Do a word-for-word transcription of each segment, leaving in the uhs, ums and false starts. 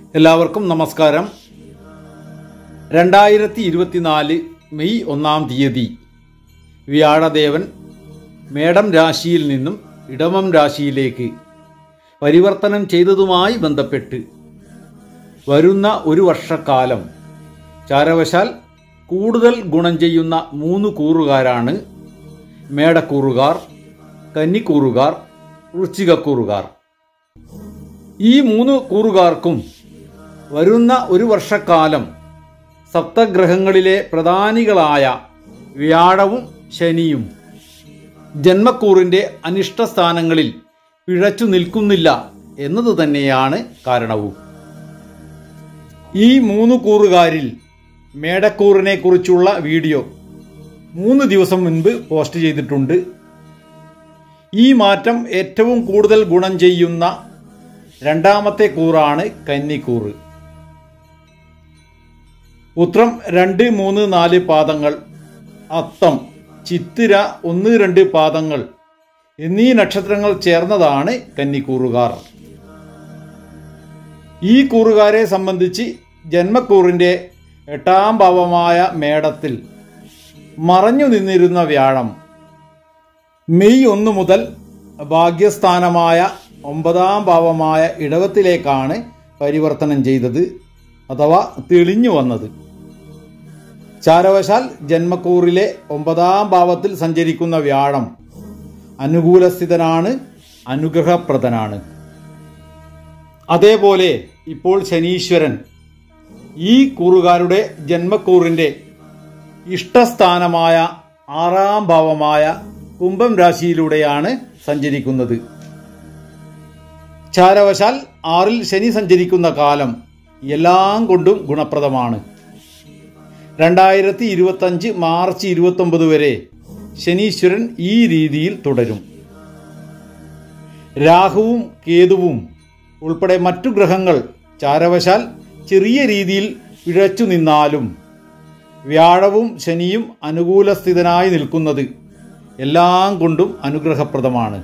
എല്ലാവർക്കും നമസ്കാരം. രണ്ടായിരത്തി ഇരുപത്തിനാല് മെയ് ഒന്നാം തീയതി വ്യാഴദേവൻ മേടം രാശിയിൽ നിന്നും ഇടവം രാശിയിലേക്ക് പരിവർത്തനം ചെയ്തതുമായി ബന്ധപ്പെട്ട് വരുന്ന ഒരു വർഷക്കാലം ചാരവശാൽ കൂടുതൽ ഗുണം ചെയ്യുന്ന മൂന്ന് കൂറുകാരാണ് മേടക്കൂറുകാർ, കന്നിക്കൂറുകാർ, വൃശ്ചികക്കൂറുകാർ. ഈ മൂന്ന് കൂറുകാർക്കും വരുന്ന ഒരു വർഷക്കാലം സപ്തഗ്രഹങ്ങളിലെ പ്രധാനികളായ വ്യാഴവും ശനിയും ജന്മക്കൂറിൻ്റെ അനിഷ്ടസ്ഥാനങ്ങളിൽ പിഴച്ചു നിൽക്കുന്നില്ല എന്നത് തന്നെയാണ് കാരണവും. ഈ മൂന്ന് കൂറുകാരിൽ മേടക്കൂറിനെ കുറിച്ചുള്ള വീഡിയോ മൂന്ന് ദിവസം മുൻപ് പോസ്റ്റ് ചെയ്തിട്ടുണ്ട്. ഈ മാറ്റം ഏറ്റവും കൂടുതൽ ഗുണം ചെയ്യുന്ന രണ്ടാമത്തെ കൂറാണ് കന്നിക്കൂറ്. ഉത്രം രണ്ട് മൂന്ന് നാല് പാദങ്ങൾ, അത്തം, ചിത്തിര ഒന്ന് രണ്ട് പാദങ്ങൾ എന്നീ നക്ഷത്രങ്ങൾ ചേർന്നതാണ് കന്നിക്കൂറുകാർ. ഈ കൂറുകാരെ സംബന്ധിച്ച് ജന്മക്കൂറിൻ്റെ എട്ടാം ഭാവമായ മേടത്തിൽ മറഞ്ഞു നിന്നിരുന്ന വ്യാഴം മെയ് ഒന്ന് മുതൽ ഭാഗ്യസ്ഥാനമായ ഒമ്പതാം ഭാവമായ ഇടവത്തിലേക്കാണ് പരിവർത്തനം ചെയ്തത് അഥവാ തെളിഞ്ഞു വന്നത്. ചാരവശാൽ ജന്മക്കൂറിലെ ഒമ്പതാം ഭാവത്തിൽ സഞ്ചരിക്കുന്ന വ്യാഴം അനുകൂലസ്ഥിതനാണ്, അനുഗ്രഹപ്രദനാണ്. അതേപോലെ ഇപ്പോൾ ശനീശ്വരൻ ഈ കൂറുകാരുടെ ജന്മക്കൂറിൻ്റെ ഇഷ്ടസ്ഥാനമായ ആറാം ഭാവമായ കുംഭം രാശിയിലൂടെയാണ് സഞ്ചരിക്കുന്നത്. ചാരവശാൽ ആറിൽ ശനി സഞ്ചരിക്കുന്ന കാലം എല്ലാം കൊണ്ടും ഗുണപ്രദമാണ്. രണ്ടായിരത്തി ഇരുപത്തഞ്ച് മാർച്ച് ഇരുപത്തൊമ്പത് വരെ ശനീശ്വരൻ ഈ രീതിയിൽ തുടരും. രാഹുവും കേതുവും ഉൾപ്പെടെ മറ്റു ഗ്രഹങ്ങൾ ചാരവശാൽ ചെറിയ രീതിയിൽ പിഴച്ചു നിന്നാലും വ്യാഴവും ശനിയും അനുകൂലസ്ഥിതനായി നിൽക്കുന്നത് എല്ലാം കൊണ്ടും അനുഗ്രഹപ്രദമാണ്.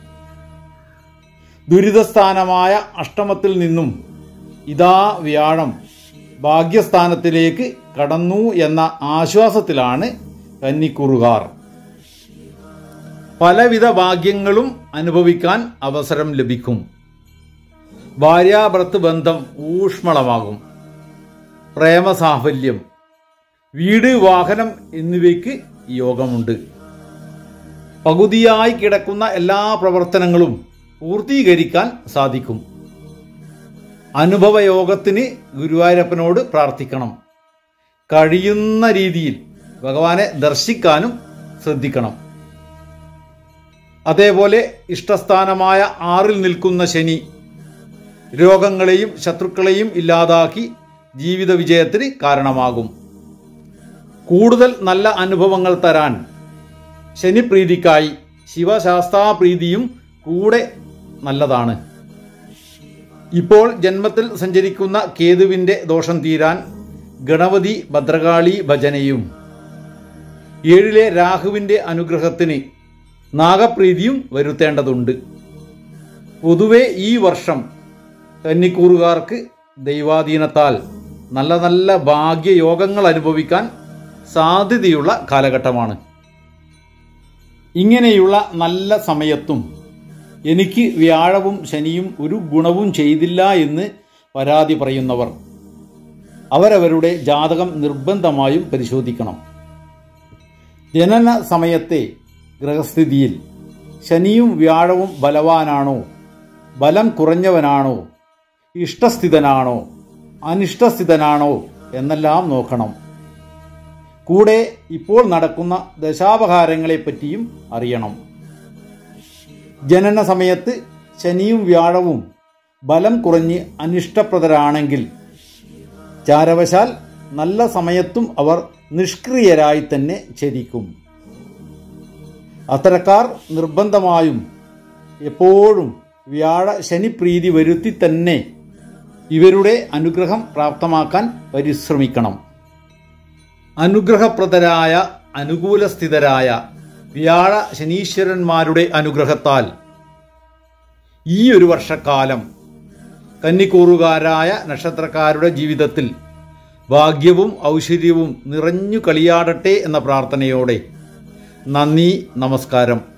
ദുരിതസ്ഥാനമായ അഷ്ടമത്തിൽ നിന്നും ഇതാ വ്യാഴം ഭാഗ്യസ്ഥാനത്തിലേക്ക് കടന്നു എന്ന ആശ്വാസത്തിലാണ് കന്നിക്കൂറുകാർ. പലവിധ ഭാഗ്യങ്ങളും അനുഭവിക്കാൻ അവസരം ലഭിക്കും. ഭാര്യാഭർത്തൃ ബന്ധം ഊഷ്മളമാകും. പ്രേമസാഫല്യം, വീട്, വാഹനം എന്നിവയ്ക്ക് യോഗമുണ്ട്. പകുതിയായി കിടക്കുന്ന എല്ലാ പ്രവർത്തനങ്ങളും പൂർത്തീകരിക്കാൻ സാധിക്കും. അനുഭവയോഗത്തിന് ഗുരുവായൂരപ്പനോട് പ്രാർത്ഥിക്കണം. കഴിയുന്ന രീതിയിൽ ഭഗവാനെ ദർശിക്കാനും ശ്രദ്ധിക്കണം. അതേപോലെ ഇഷ്ടസ്ഥാനമായ ആറിൽ നിൽക്കുന്ന ശനി രോഗങ്ങളെയും ശത്രുക്കളെയും ഇല്ലാതാക്കി ജീവിത വിജയത്തിന് കാരണമാകും. കൂടുതൽ നല്ല അനുഭവങ്ങൾ തരാൻ ശനിപ്രീതിക്കായി ശിവശാസ്താപ്രീതിയും കൂടെ നല്ലതാണ്. ഇപ്പോൾ ജന്മത്തിൽ സഞ്ചരിക്കുന്ന കേതുവിൻ്റെ ദോഷം തീരാൻ ഗണപതി ഭദ്രകാളി ഭജനയും ഏഴിലെ രാഹുവിൻ്റെ അനുഗ്രഹത്തിന് നാഗപ്രീതിയും വരുത്തേണ്ടതുണ്ട്. പൊതുവെ ഈ വർഷം കന്നിക്കൂറുകാർക്ക് ദൈവാധീനത്താൽ നല്ല നല്ല ഭാഗ്യയോഗങ്ങൾ അനുഭവിക്കാൻ സാധ്യതയുള്ള കാലഘട്ടമാണ്. ഇങ്ങനെയുള്ള നല്ല സമയത്തും എനിക്ക് വ്യാഴവും ശനിയും ഒരു ഗുണവും ചെയ്തില്ല എന്ന് പരാതി പറയുന്നവർ അവരവരുടെ ജാതകം നിർബന്ധമായും പരിശോധിക്കണം. ജനന സമയത്തെ ഗ്രഹസ്ഥിതിയിൽ ശനിയും വ്യാഴവും ബലവാനാണോ, ബലം കുറഞ്ഞവനാണോ, ഇഷ്ടസ്ഥിതനാണോ, അനിഷ്ടസ്ഥിതനാണോ എന്നെല്ലാം നോക്കണം. കൂടെ ഇപ്പോൾ നടക്കുന്ന ദശാപഹാരങ്ങളെപ്പറ്റിയും അറിയണം. ജനന സമയത്ത് ശനിയും വ്യാഴവും ബലം കുറഞ്ഞ് അനിഷ്ടപ്രദരാണെങ്കിൽ ചാരവശാൽ നല്ല സമയത്തും അവർ നിഷ്ക്രിയരായി തന്നെ ചരിക്കും. അത്തരക്കാർ നിർബന്ധമായും എപ്പോഴും വ്യാഴ ശനിപ്രീതി വരുത്തി തന്നെ ഇവരുടെ അനുഗ്രഹം പ്രാപ്തമാക്കാൻ പരിശ്രമിക്കണം. അനുഗ്രഹപ്രദരായ അനുകൂലസ്ഥിതരായ വ്യാഴ ശനീശ്വരന്മാരുടെ അനുഗ്രഹത്താൽ ഈ ഒരു വർഷക്കാലം കന്നിക്കൂറുകാരായ നക്ഷത്രക്കാരുടെ ജീവിതത്തിൽ ഭാഗ്യവും ഐശ്വര്യവും നിറഞ്ഞു കളിയാടട്ടെ എന്ന പ്രാർത്ഥനയോടെ നന്ദി, നമസ്കാരം.